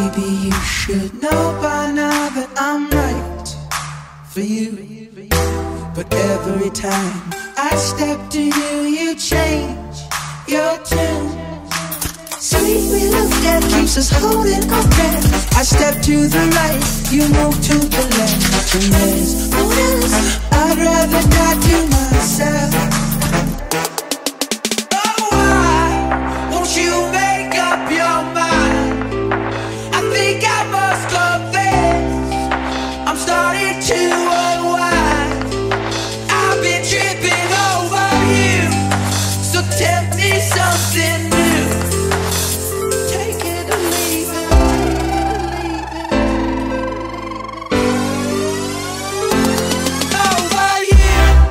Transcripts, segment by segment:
Maybe you should know by now that I'm right for you. But every time I step to you, you change your tune. Sweet little death keeps us holding our breath. I step to the right, you move to the left. And there's no else I'd rather die to myself. Oh, why won't you make up your mind? I think I must confess, I'm starting to unwind. I've been tripping over you, so tell me something new. Take it or leave it. Over you.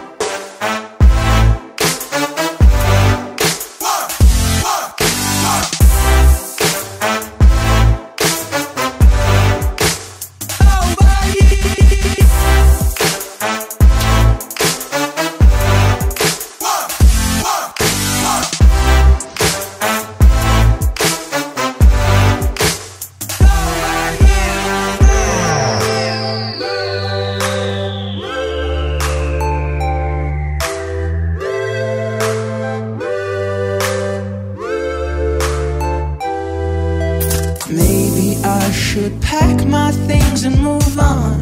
Maybe I should pack my things and move on.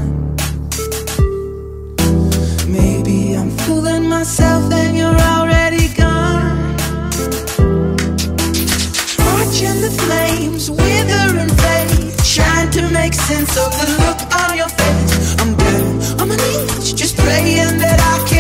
Maybe I'm fooling myself and you're already gone. Watching the flames wither and fade, trying to make sense of the look on your face. I'm down on my knees, just praying that I can